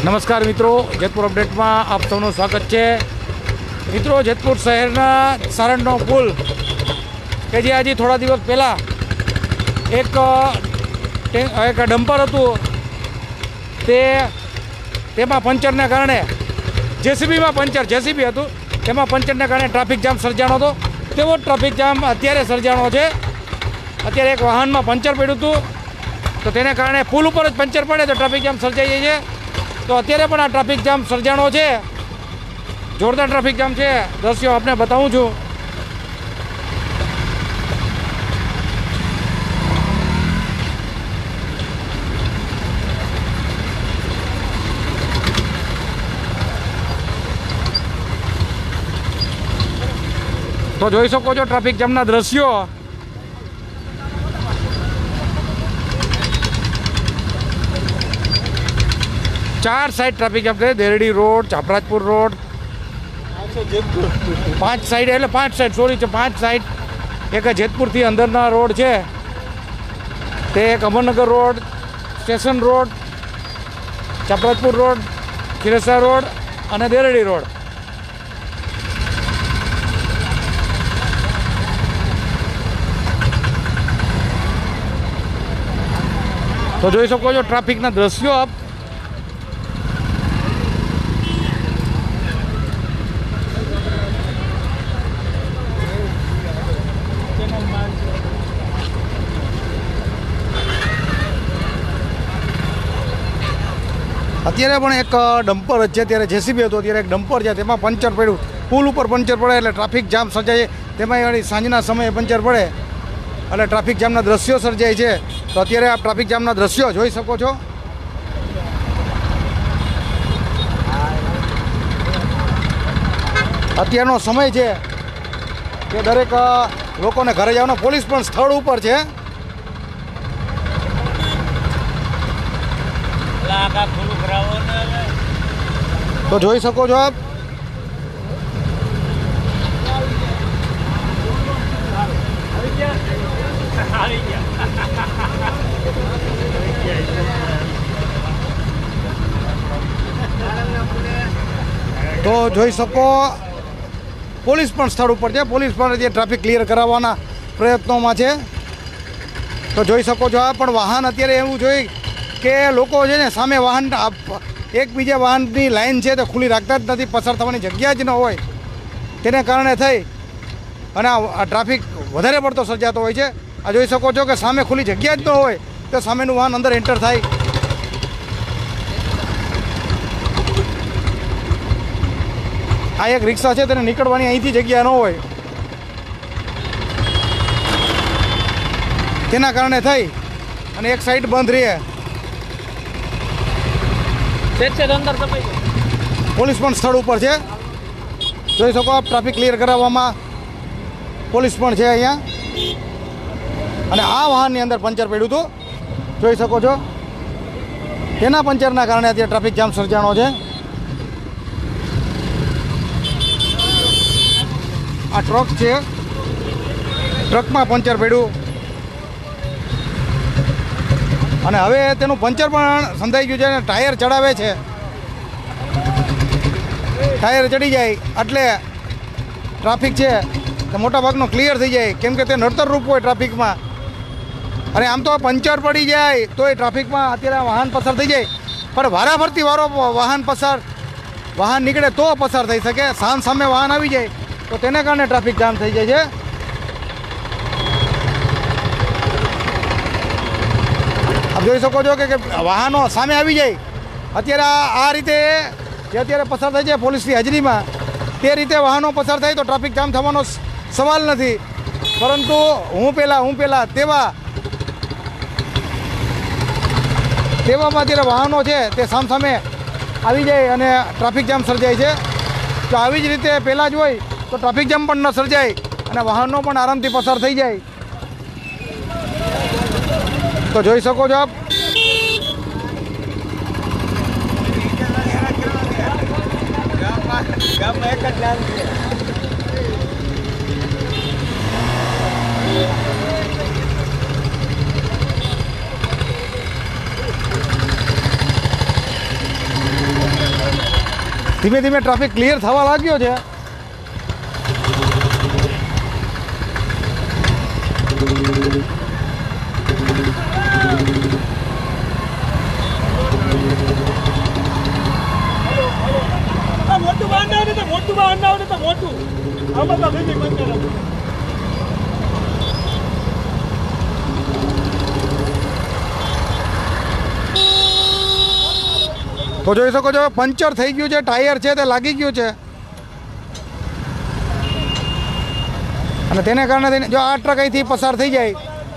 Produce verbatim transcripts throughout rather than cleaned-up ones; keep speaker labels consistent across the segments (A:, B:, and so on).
A: નમસ્કાર મિત્રો, જેતપુર અપડેટમાં આપ સૌનું સ્વાગત છે। મિત્રો, જેતપુર શહેરના સારણનો પુલ કે જે આજે થોડા દિવસ પહેલાં એક એક ડમ્પર હતું તે તેમાં પંચરને કારણે જેસીબીમાં પંચર જેસીબી હતું તેમાં પંચરને કારણે ટ્રાફિક જામ સર્જાણો હતો। તેવો ટ્રાફિક જામ અત્યારે સર્જાણો છે। અત્યારે એક વાહનમાં પંચર પડ્યું હતું તો તેને કારણે પુલ ઉપર જ પંચર પડે તો ટ્રાફિક જામ સર્જાઈ જાય છે। તો અત્યારે પણ આ ટ્રાફિક જામ સર્જાણો છે, જોરદાર ટ્રાફિક જામ છે। દ્રશ્યો આપને બતાવું છું। તો જોઈ શકો છો ટ્રાફિક જામના દ્રશ્યો। ચાર સાઈડ ટ્રાફિક જામ છે, દેરડી રોડ, ચાપરાજપુર રોડ, પાંચ સાઈડ એટલે પાંચ સાઈડ સોરી છે પાંચ સાઈડ। એક જેતપુરથી અંદરના રોડ છે તે એક Amarnagar road, station road, Chaprajpur road, Khirsara road અને દેરડી રોડ। તો જોઈ શકો છો ટ્રાફિકના દ્રશ્યો આપ। અત્યારે પણ એક ડમ્પર જ છે, ત્યારે જેસીબી હતું, અત્યારે એક ડમ્પર છે તેમાં પંચર પડ્યું, પુલ ઉપર પંચર પડે એટલે ટ્રાફિક જામ સર્જાય। તેમાં વળી સાંજના સમયે પંચર પડે એટલે ટ્રાફિક જામના દ્રશ્યો સર્જાય છે। તો અત્યારે આપ ટ્રાફિક જામના દ્રશ્યો જોઈ શકો છો। અત્યારનો સમય છે કે દરેક લોકોને ઘરે જવાનો, પોલીસ પણ સ્થળ ઉપર છે। તો જોઈ શકો છો આપ। તો જોઈ શકો પોલીસ પણ સ્થળ ઉપર છે, પોલીસ પણ જે ટ્રાફિક ક્લિયર કરાવવાના પ્રયત્નોમાં છે। તો જોઈ શકો છો આ પણ વાહન અત્યારે એવું જોઈ કે લોકો છે ને સામે વાહન એકબીજા વાહનની લાઈન છે તો ખુલ્લી રાખતા જ નથી, પસાર થવાની જગ્યા જ ન હોય, તેને કારણે થઈ અને આ ટ્રાફિક વધારે પડતો સર્જાતો હોય છે। આ જોઈ શકો છો કે સામે ખુલ્લી જગ્યા જ ન હોય તો સામેનું વાહન અંદર એન્ટર થાય। આ એક રિક્ષા છે તેને નીકળવાની અહીંથી જગ્યા ન હોય, તેના કારણે થઈ અને એક સાઈડ બંધ રહે। પોલીસ પણ સ્થળ ઉપર છે, જોઈ શકો આપ। ટ્રાફિક ક્લિયર કરાવવામાં પોલીસ પણ છે અહીંયા। અને આ વાહનની અંદર પંચર પડ્યું હતું, જોઈ શકો છો, તેના પંચરના કારણે અત્યારે ટ્રાફિક જામ સર્જાણો છે। આ ટ્રક છે, ટ્રકમાં પંચર પડ્યું અને હવે તેનું પંચર પણ સંધાઈ ગયું છે અને ટાયર ચડાવે છે। ટાયર ચડી જાય એટલે ટ્રાફિક છે તે મોટાભાગનો ક્લિયર થઈ જાય, કેમ કે તે નડતરરૂપ હોય ટ્રાફિકમાં। અને આમ તો પંચર પડી જાય તો એ ટ્રાફિકમાં અત્યારે વાહન પસાર થઈ જાય, પણ વારાફરતી વારો વાહન પસાર વાહન નીકળે તો પસાર થઈ શકે। સામ સામે વાહન આવી જાય તો તેને કારણે ટ્રાફિક જામ થઈ જાય છે। આપ જોઈ શકો છો કે વાહનો સામે આવી જાય, અત્યારે આ રીતે જે અત્યારે પસાર થાય છે પોલીસની હાજરીમાં, તે રીતે વાહનો પસાર થાય તો ટ્રાફિક જામ થવાનો સવાલ નથી, પરંતુ હું પહેલાં હું પહેલાં તેવા તેવામાં અત્યારે વાહનો છે તે સામસામે આવી જાય અને ટ્રાફિક જામ સર્જાય છે। તો આવી જ રીતે પહેલાં જ હોય તો ટ્રાફિક જામ પણ ન સર્જાય અને વાહનો પણ આરામથી પસાર થઈ જાય। તો જોઈ શકો છો આપ। ધીમે ધીમે ટ્રાફિક ક્લિયર થવા લાગ્યો છે.
B: મોટું વાહન આવે તો મોટું વાહન આવે તો મોટું આમાં તો બીજી બંધ કરે.
A: તો જોઈ શકો છો પંચર થઈ ગયું છે, ટાયર છે તે લાગી ગયું છે અને તેને કારણે જો આ ટ્રક અહીંથી પસાર થઈ જાય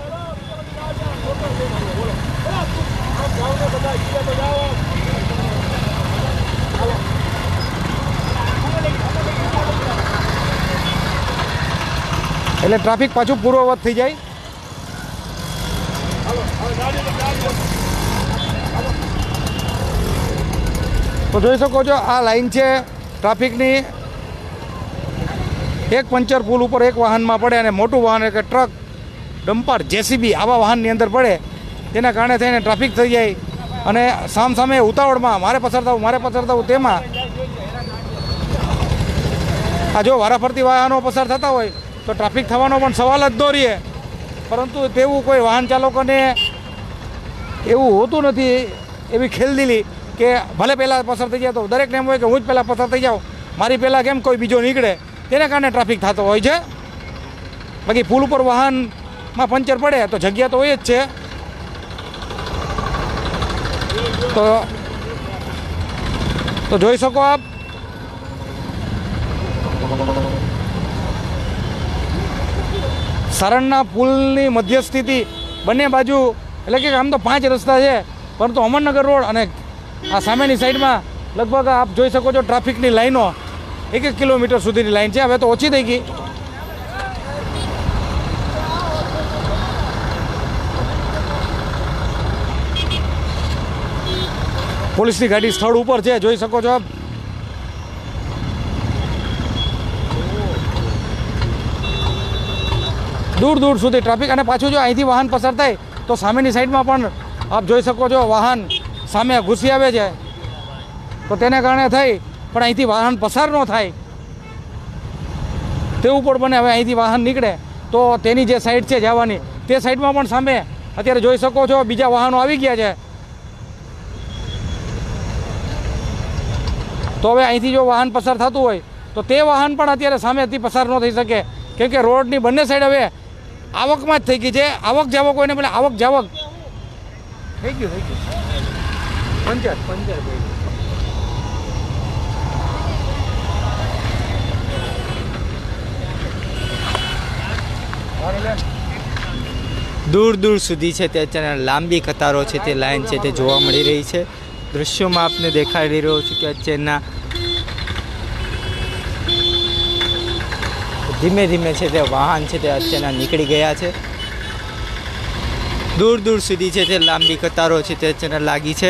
A: એટલે ટ્રાફિક પાછું પૂર્વવત થઈ જાય. તો જોઈ શકો છો આ લાઈન છે ટ્રાફિકની. એક પંચર પુલ ઉપર એક વાહનમાં પડે અને મોટું વાહન એટલે ટ્રક, ડમ્પર, જેસીબી આવા વાહનની અંદર પડે તેના કારણે થઈને ટ્રાફિક થઈ જાય અને સામ સામે ઉતાવળમાં મારે પસાર થવું મારે પસાર થવું તેમાં આ જો વારાફરતી વાહનો પસાર થતા હોય તો ટ્રાફિક થવાનો પણ સવાલ જ ન રહે. પરંતુ તેવું કોઈ વાહન ચાલકોને એવું હોતું નથી, એવી ખેલદિલી કે ભલે પહેલાં પસાર થઈ જાય તો દરેકને એમ હોય કે હું જ પહેલાં પસાર થઈ જાઉં, મારી પહેલાં કેમ કોઈ બીજો નીકળે, તેને કારણે ટ્રાફિક થતો હોય છે. બાકી પુલ ઉપર વાહનમાં પંચર પડે તો જગ્યા તો હોય જ છે. તો તો જોઈ શકો આપ સારણના પુલની મધ્યસ્થિતિ બંને બાજુ એટલે કે આમ તો પાંચ રસ્તા છે, પરંતુ અમરનગર રોડ અને આ સામેની સાઈડમાં લગભગ આપ જોઈ શકો છો ટ્રાફિકની લાઈનો એક એક કિલોમીટર સુધીની લાઈન છે. હવે તો ઓછી થઈ ગઈ. પોલીસની ગાડી સ્થળ ઉપર છે, જોઈ શકો છો આપ. દૂર દૂર સુધી ટ્રાફિક અને પાછું જો અહીંથી વાહન પસાર થાય તો સામેની સાઈડમાં પણ આપ જોઈ શકો છો વાહન સામે ઘૂસી આવે છે. તો તેને કારણે થઈ પણ અહીંથી વાહન પસાર ન થાય તેવું પણ બને. હવે અહીંથી વાહન નીકળે તો તેની જે સાઈડ છે જવાની તે સાઈડમાં પણ સામે અત્યારે જોઈ શકો છો બીજા વાહનો આવી ગયા છે. તો હવે અહીંથી જો વાહન પસાર થતું હોય તો તે વાહન પણ અત્યારે સામેથી પસાર ન થઈ શકે, કેમ કે રોડની બંને સાઈડ હવે આવકમાં જ થઈ ગઈ છે. આવક જાવક હોય ને પેલા આવક જાવક થઈ ગયું થઈ ગયું પંચાયત પંચાયત
C: દૂર દૂર સુધી છે તે અત્યારે લાંબી કતારો છે તે લાઈન છે તે જોવા મળી રહી છે. દૃશ્યોમાં આપને દેખાડી રહ્યો છું કે અત્યારના ધીમે ધીમે છે તે વાહન છે તે અત્યારના નીકળી ગયા છે. દૂર દૂર સુધી છે તે લાંબી કતારો છે તે અત્યારના લાગી છે.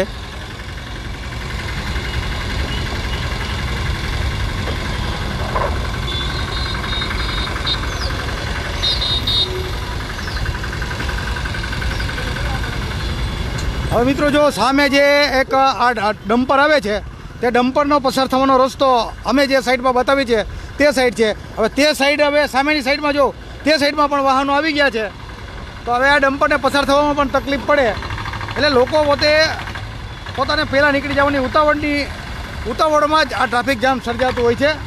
A: હવે મિત્રો જો સામે જે એક આ ડમ્પર આવે છે તે ડમ્પરનો પસાર થવાનો રસ્તો અમે જે સાઈડમાં બતાવી છે તે સાઈડ છે. હવે તે સાઈડ હવે સામેની સાઈડમાં જો તે સાઈડમાં પણ વાહનો આવી ગયા છે. તો હવે આ ડમ્પરને પસાર થવામાં પણ તકલીફ પડે એટલે લોકો પોતે પોતાને પહેલાં નીકળી જવાની ઉતાવળની ઉતાવળમાં જ આ ટ્રાફિક જામ સર્જાતું હોય છે.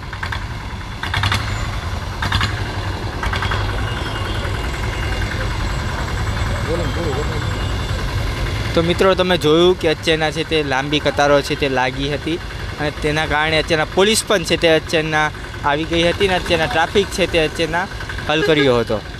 C: તો મિત્રો તમે જોયું કે અત્યારના છે તે લાંબી કતારો છે તે લાગી હતી અને તેના કારણે અત્યારના પોલીસ પણ છે તે અત્યારના આવી ગઈ હતી અને અત્યારના ટ્રાફિક છે તે અત્યારના હલ કર્યો હતો.